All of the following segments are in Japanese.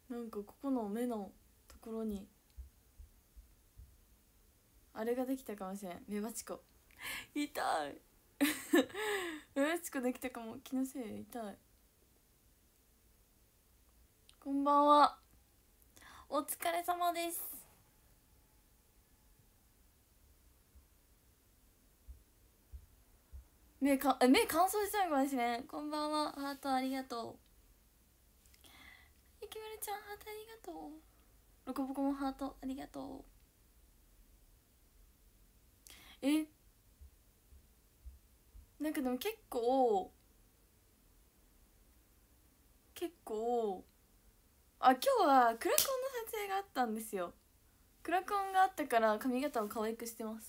なんかここの目のところにあれができたかもしれん。メバチコ痛いメバチコできたかも。気のせい。痛い。こんばんは、お疲れ様です。目乾燥しちゃうかもしれん。こんばんは、ハートありがとう。ゆきまるちゃんハートありがとう。ロコボコもハートありがとう。なんかでも結構今日はクラコンの撮影があったんですよ。クラコンがあったから髪型を可愛くしてます。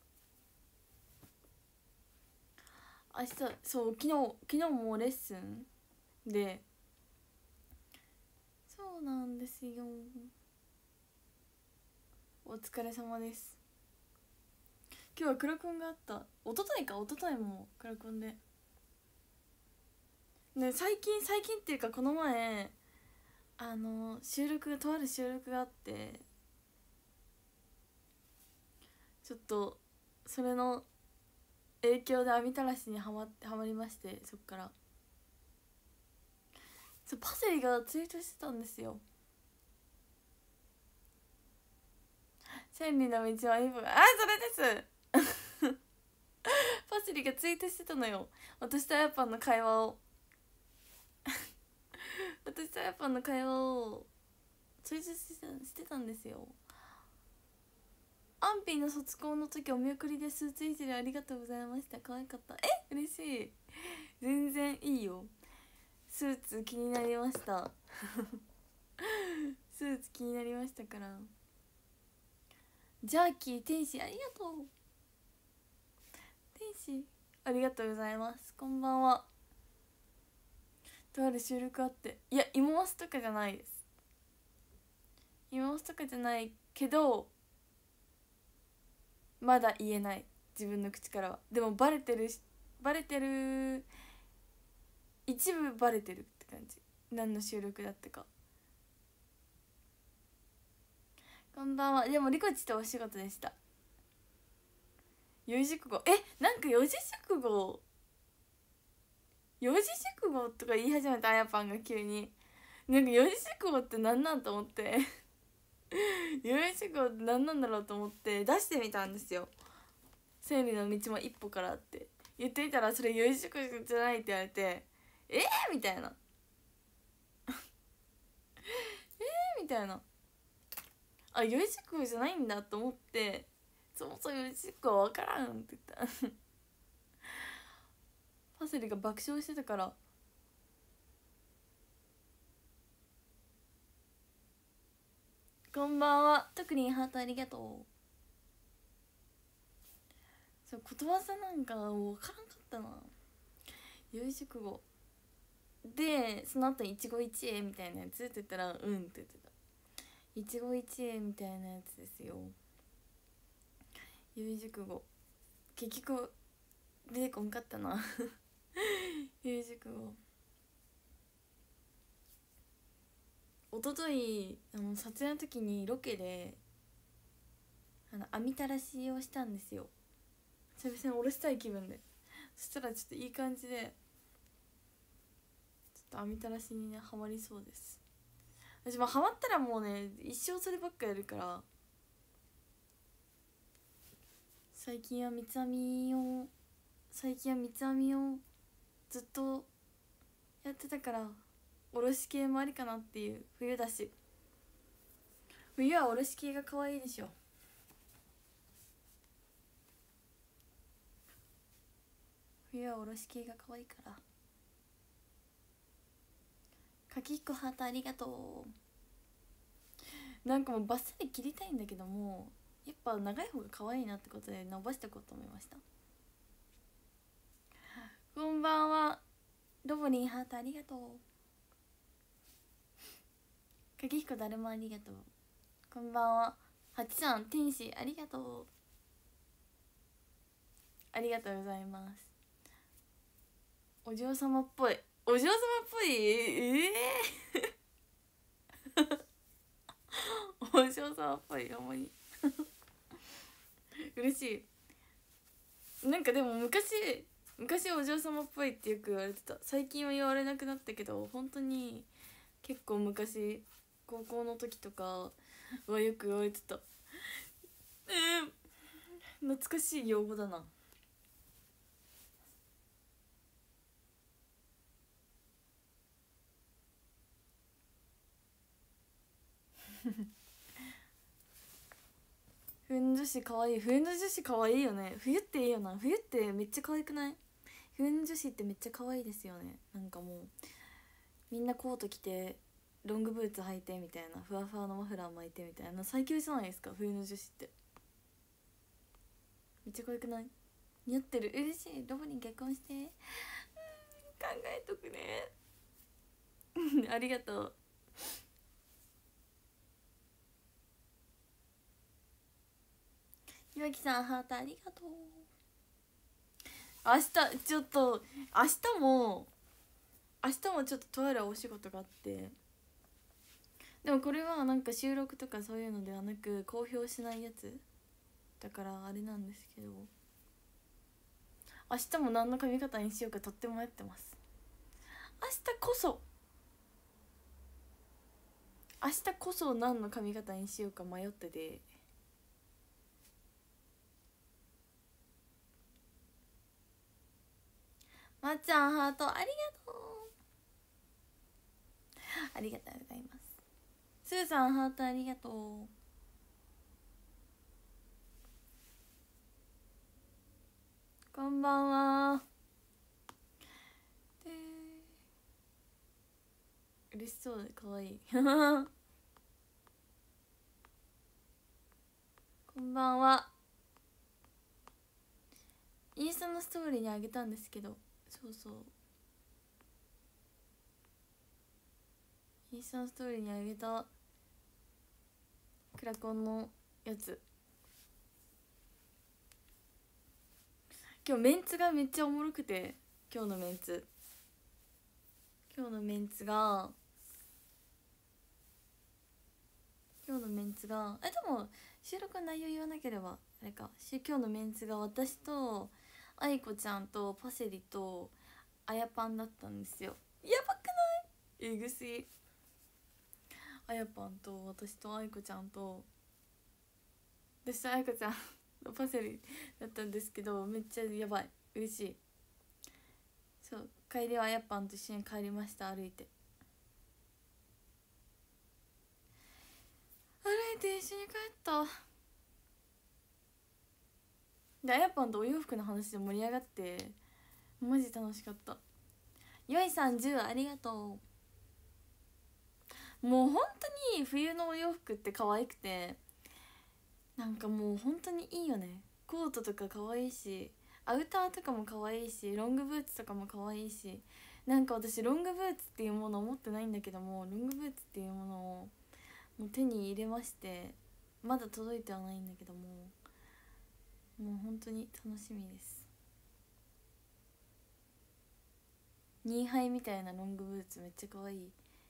明日そう昨日もレッスンで、そうなんですよ。お疲れ様です。今日はクラコンがあった。一昨日もクラコンでね。最近っていうかこの前とある収録があって、ちょっとそれの影響で網たらしにはまりまして、そっからパセリがツイートしてたんですよ。千里の道は一歩がそれですパセリがツイートしてたのよ。私とあやぱんの会話をツイートしてたんですよ。アンピーの卒コンの時お見送りでスーツいじりありがとうございました。可愛かった。嬉しい。全然いいよ。スーツ気になりましたスーツ気になりましたから。ジャーキー天使ありがとう。天使ありがとうございます。こんばんは。とある収録あって、いや芋マスとかじゃないです。芋マスとかじゃないけど、まだ言えない、自分の口からは。でもバレてる、一部バレてるって感じ。何の収録だったか。こんばんは。でもリコチとお仕事でした。四字熟語、なんか四字熟語とか言い始めたあやぱんが急に。なんか四字熟語って何なんと思って四字熟語って何なんだろうと思って出してみたんですよ。千里の道も一歩からって言ってみたら、それ四字熟語じゃないって言われて、みたいなみたいな、四字熟語じゃないんだと思って、そもそも四字熟語は分からんって言ったパセリが爆笑してたから。こんばんは、特にハートありがとう。そう、ことわざなんか分からんかったな。四字熟語で、その後一期一会みたいなやつって言ったら、うんって言ってた。一期一会みたいなやつですよ。四字熟語結局出てこんかったな四字熟語。一昨日撮影の時にロケで網たらしをしたんですよ。久々に下ろしたい気分で。そしたらちょっといい感じで、ちょっと網たらしにねハマりそうです。私もハマったらもうね一生そればっかやるから。最近は三つ編みをずっとやってたから、おろし系もありかなっていう。冬だし、冬はおろし系が可愛いでしょ。冬はおろし系が可愛いから。かきひこハートありがとう。なんかもうバッサリ切りたいんだけども、やっぱ長い方が可愛いなってことで伸ばしていこうと思いました。こんばんは、ロボリンハートありがとう。かきひこだるまありがとう。こんばんは、はちさん天使ありがとう。ありがとうございます。お嬢様っぽい様っぽい、ほんまに嬉しい。なんかでも昔お嬢様っぽいってよく言われてた。最近は言われなくなったけど、本当に結構昔高校の時とかはよく言われてた。懐かしい用語だな。冬の女子かわいい。冬の女子かわいいよね。冬っていいよな。冬ってめっちゃ可愛くない？冬の女子ってめっちゃ可愛いですよね。なんかもうみんなコート着てロングブーツ履いてみたいな、ふわふわのマフラー巻いてみたいな、最強じゃないですか冬の女子って。めっちゃ可愛くない？似合ってる。嬉しい。ロボに結婚して。考えとくねありがとう。岩木さんハートありがとう。明日ちょっと明日もちょっととあるお仕事があって、でもこれはなんか収録とかそういうのではなく公表しないやつだからあれなんですけど、明日も何の髪型にしようかとっても迷ってます。明日こそ何の髪型にしようか迷ってて、まっちゃんハートありがとう。ありがとうございます。スーさんハートありがとう。こんばんは。で嬉しそうでかわいいこんばんは。インスタのストーリーにあげたんですけど、そうそう、インスタのストーリーにあげたクラコンのやつ。今日メンツがめっちゃおもろくて、今日のメンツがでも収録の内容言わなければあれか。今日のメンツが私と愛子ちゃんとパセリとあやパンだったんですよ。やばくない？えぐすぎ。あやパンと私と愛子ちゃんと私と愛子ちゃんのパセリだったんですけど、めっちゃやばい、嬉しい。そう、帰りはあやパンと一緒に帰りました。歩いて一緒に帰った。であやぱんとお洋服の話で盛り上がってマジ楽しかった。よいさん10ありがとう。もう本当に冬のお洋服って可愛くて、なんかもう本当にいいよね。コートとか可愛いし、アウターとかも可愛いし、ロングブーツとかも可愛いし、なんか私ロングブーツっていうものを持ってないんだけども、ロングブーツっていうものをもう手に入れまして、まだ届いてはないんだけども、もう本当に楽しみです。ニーハイみたいなロングブーツめっちゃ可愛い。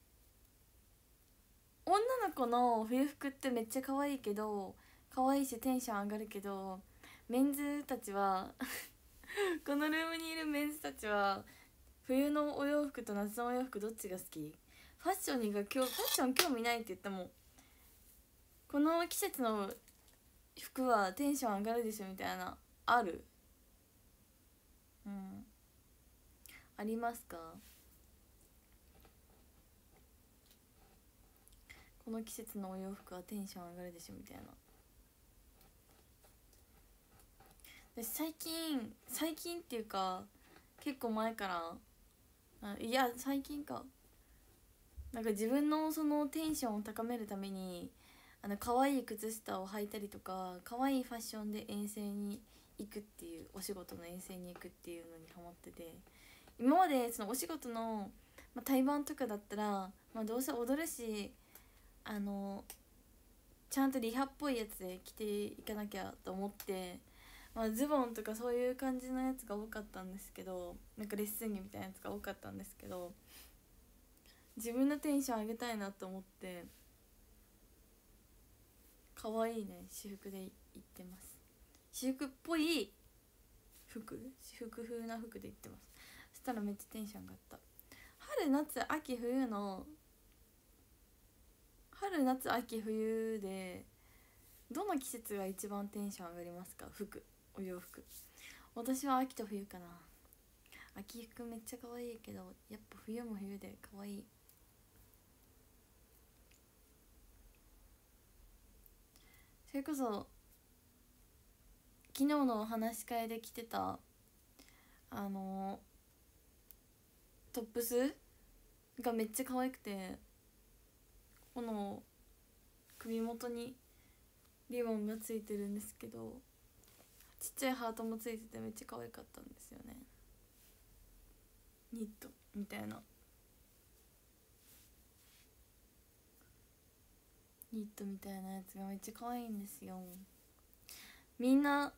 女の子の冬服ってめっちゃ可愛いけど、可愛いしテンション上がるけど、メンズたちはこのルームにいるメンズたちは冬のお洋服と夏のお洋服どっちが好き？ファッション興味ないって言っても、この季節の服はテンション上がるでしょみたいな、ある？うん、ありますか？この季節のお洋服はテンション上がるでしょみたいな。私最近っていうか結構前から、いや最近か、なんか自分のそのテンションを高めるために可愛い靴下を履いたりとか、可愛いファッションで遠征に行くっていう、お仕事の遠征に行くっていうのにハマってて、今までそのお仕事の、対バンとかだったら、どうせ踊るし、ちゃんとリハっぽいやつで着ていかなきゃと思って、ズボンとかそういう感じのやつが多かったんですけど、なんかレッスン着みたいなやつが多かったんですけど、自分のテンション上げたいなと思って、 かわいいね。私服で行ってます。私服っぽい私服風な服で行ってます。そしたらめっちゃテンション上がった。春夏秋冬の春夏秋冬でどの季節が一番テンション上がりますか？お洋服。私は秋と冬かな。秋服めっちゃ可愛いけど、やっぱ冬も冬で可愛い。それこそ昨日のお話し会で着てたトップスがめっちゃ可愛くて、この首元にリボンがついてるんですけど、ちっちゃいハートもついててめっちゃ可愛かったんですよね。ニットみたいな、ニットみたいなやつがめっちゃ可愛いんですよ。みんな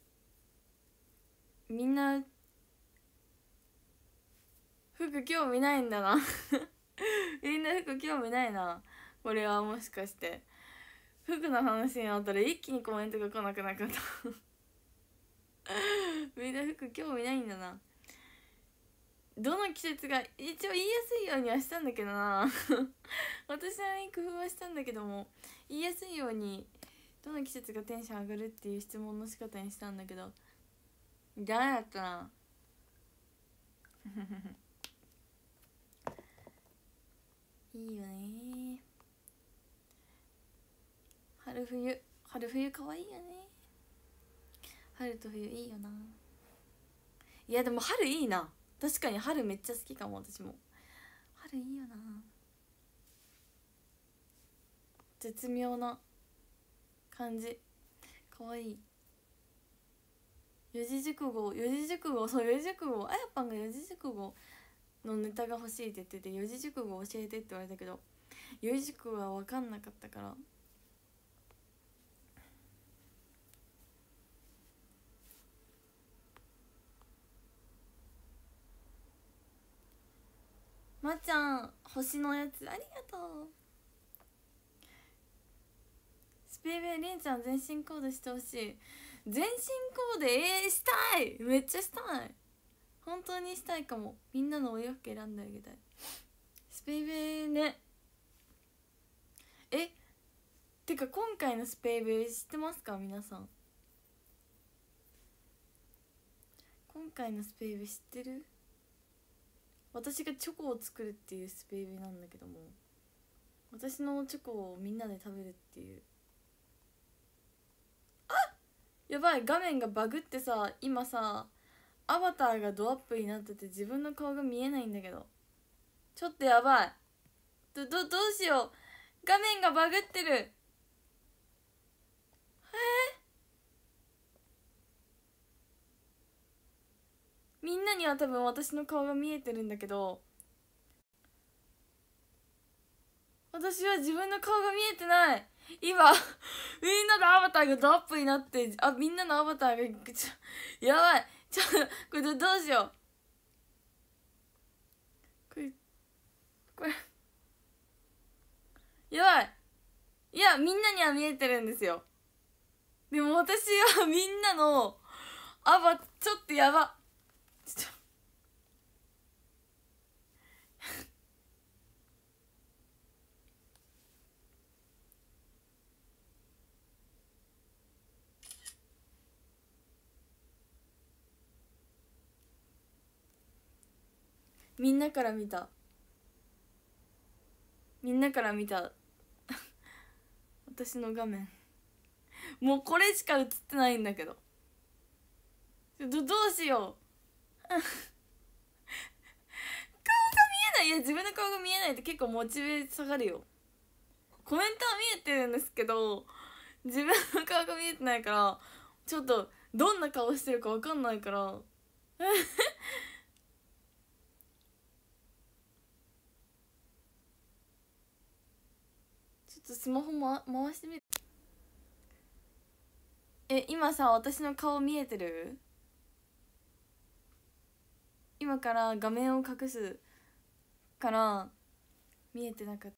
服興味ないんだなみんな服興味ないな。これはもしかして服の話になったら一気にコメントが来なくなかったみんな服興味ないんだな。どの季節が一応言いやすいようにはしたんだけどな私なりに工夫はしたんだけども、言いやすいようにどの季節がテンション上がるっていう質問の仕方にしたんだけど、ダメだったないいよね。春冬かわいいよね。春と冬いいよな。いやでも春いいな。確かに春めっちゃ好きかも。私も春いいよな。絶妙な感じ、かわいい。四字熟語、そう四字熟語、あやぱんが四字熟語のネタが欲しいって言ってて、四字熟語教えてって言われたけど、四字熟語は分かんなかったから。まっちゃん星のやつありがとう。スペイベりんちゃん全身コーデしてほしい。全身コーデしたい、めっちゃしたい、本当にしたいかも。みんなのお洋服選んであげたい。スペイベね。てか今回のスペイベ知ってますか皆さん。今回のスペイベ知ってる？私がチョコを作るっていうスペイベなんだけども、私のチョコをみんなで食べるっていう。あ、やばい、画面がバグってさ、今さアバターがドアップになってて自分の顔が見えないんだけど、ちょっとやばい。どうしよう、画面がバグってる。みんなには多分私の顔が見えてるんだけど、私は自分の顔が見えてない。今みんなのアバターがドアップになって、みんなのアバターがやばい。これどうしよう。これやばい。いや、みんなには見えてるんですよ。でも私はみんなのちょっとやば。みんなから見た私の画面、もうこれしか映ってないんだけど、どうしよう顔が見えない。いや、自分の顔が見えないって結構モチベ下がるよ。コメントは見えてるんですけど、自分の顔が見えてないから、ちょっとどんな顔してるか分かんないからちょっとスマホ、回してみる。今さ私の顔見えてる？今から画面を隠すから見えてなかった。